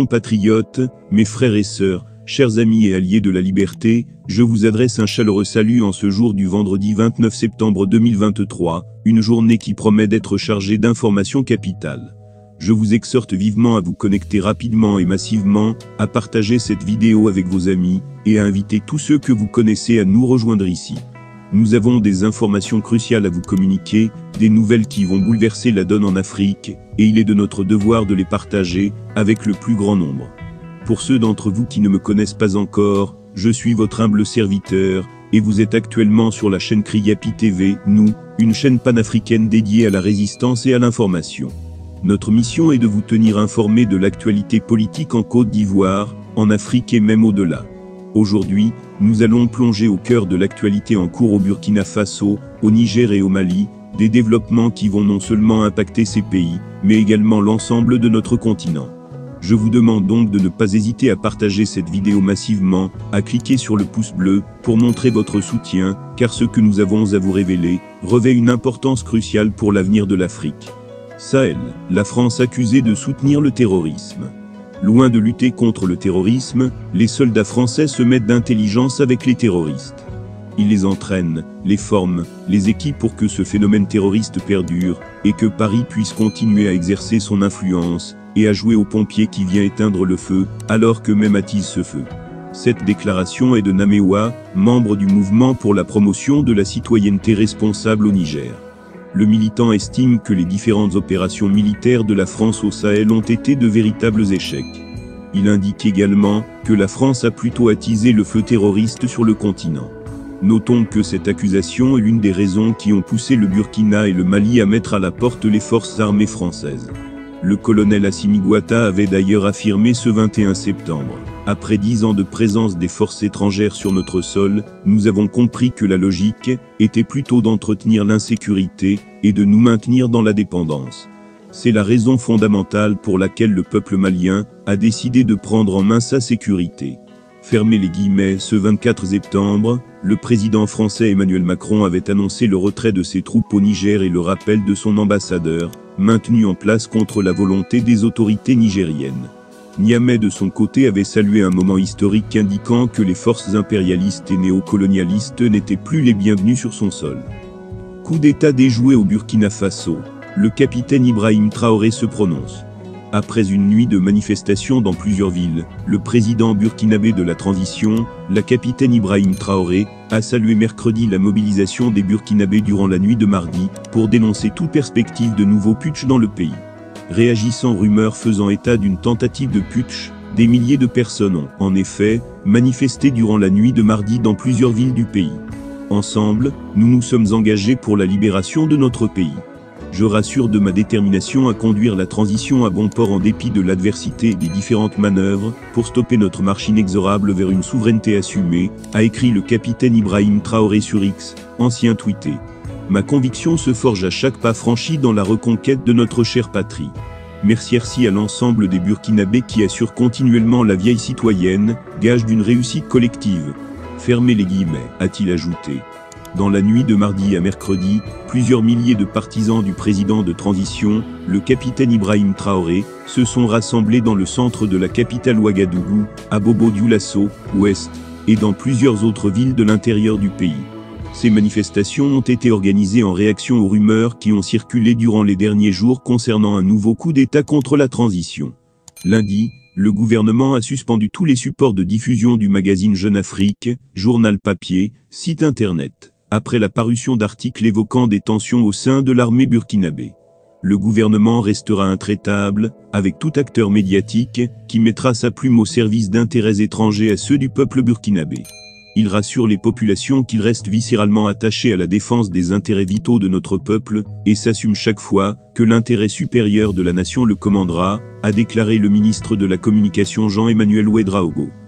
compatriotes, mes frères et sœurs, chers amis et alliés de la liberté, je vous adresse un chaleureux salut en ce jour du vendredi 29 septembre 2023, une journée qui promet d'être chargée d'informations capitales. Je vous exhorte vivement à vous connecter rapidement et massivement, à partager cette vidéo avec vos amis, et à inviter tous ceux que vous connaissez à nous rejoindre ici. Nous avons des informations cruciales à vous communiquer, des nouvelles qui vont bouleverser la donne en Afrique, et il est de notre devoir de les partager, avec le plus grand nombre. Pour ceux d'entre vous qui ne me connaissent pas encore, je suis votre humble serviteur, et vous êtes actuellement sur la chaîne Kriyapi TV, nous, une chaîne panafricaine dédiée à la résistance et à l'information. Notre mission est de vous tenir informés de l'actualité politique en Côte d'Ivoire, en Afrique et même au-delà. Aujourd'hui, nous allons plonger au cœur de l'actualité en cours au Burkina Faso, au Niger et au Mali, des développements qui vont non seulement impacter ces pays, mais également l'ensemble de notre continent. Je vous demande donc de ne pas hésiter à partager cette vidéo massivement, à cliquer sur le pouce bleu, pour montrer votre soutien, car ce que nous avons à vous révéler, revêt une importance cruciale pour l'avenir de l'Afrique. Sahel, la France accusée de soutenir le terrorisme. Loin de lutter contre le terrorisme, les soldats français se mettent d'intelligence avec les terroristes. Ils les entraînent, les forment, les équipent pour que ce phénomène terroriste perdure, et que Paris puisse continuer à exercer son influence, et à jouer au pompier qui vient éteindre le feu, alors qu'eux-mêmes attisent ce feu. Cette déclaration est de Namewa, membre du mouvement pour la promotion de la citoyenneté responsable au Niger. Le militant estime que les différentes opérations militaires de la France au Sahel ont été de véritables échecs. Il indique également que la France a plutôt attisé le feu terroriste sur le continent. Notons que cette accusation est l'une des raisons qui ont poussé le Burkina et le Mali à mettre à la porte les forces armées françaises. Le colonel Assimi Goïta avait d'ailleurs affirmé ce 21 septembre. Après 10 ans de présence des forces étrangères sur notre sol, nous avons compris que la logique était plutôt d'entretenir l'insécurité et de nous maintenir dans la dépendance. C'est la raison fondamentale pour laquelle le peuple malien a décidé de prendre en main sa sécurité. Fermez les guillemets, ce 24 septembre, le président français Emmanuel Macron avait annoncé le retrait de ses troupes au Niger et le rappel de son ambassadeur, maintenu en place contre la volonté des autorités nigériennes. Niamey de son côté avait salué un moment historique indiquant que les forces impérialistes et néocolonialistes n'étaient plus les bienvenues sur son sol. Coup d'État déjoué au Burkina Faso, le capitaine Ibrahim Traoré se prononce. Après une nuit de manifestations dans plusieurs villes, le président burkinabé de la transition, la capitaine Ibrahim Traoré, a salué mercredi la mobilisation des Burkinabés durant la nuit de mardi, pour dénoncer toute perspective de nouveaux putsch dans le pays. Réagissant aux rumeurs faisant état d'une tentative de putsch, des milliers de personnes ont, en effet, manifesté durant la nuit de mardi dans plusieurs villes du pays. Ensemble, nous nous sommes engagés pour la libération de notre pays. Je rassure de ma détermination à conduire la transition à bon port en dépit de l'adversité et des différentes manœuvres, pour stopper notre marche inexorable vers une souveraineté assumée, a écrit le capitaine Ibrahim Traoré sur X, ancien tweeté. Ma conviction se forge à chaque pas franchi dans la reconquête de notre chère patrie. Merci à l'ensemble des Burkinabés qui assurent continuellement la vieille citoyenne, gage d'une réussite collective. Fermez les guillemets, a-t-il ajouté. Dans la nuit de mardi à mercredi, plusieurs milliers de partisans du président de transition, le capitaine Ibrahim Traoré, se sont rassemblés dans le centre de la capitale Ouagadougou, à Bobo-Dioulasso, ouest, et dans plusieurs autres villes de l'intérieur du pays. Ces manifestations ont été organisées en réaction aux rumeurs qui ont circulé durant les derniers jours concernant un nouveau coup d'État contre la transition. Lundi, le gouvernement a suspendu tous les supports de diffusion du magazine Jeune Afrique, journal papier, site internet, après la parution d'articles évoquant des tensions au sein de l'armée burkinabé. Le gouvernement restera intraitable, avec tout acteur médiatique, qui mettra sa plume au service d'intérêts étrangers à ceux du peuple burkinabé. Il rassure les populations qu'il reste viscéralement attaché à la défense des intérêts vitaux de notre peuple, et s'assume chaque fois que l'intérêt supérieur de la nation le commandera, a déclaré le ministre de la Communication Jean-Emmanuel Ouédraogo.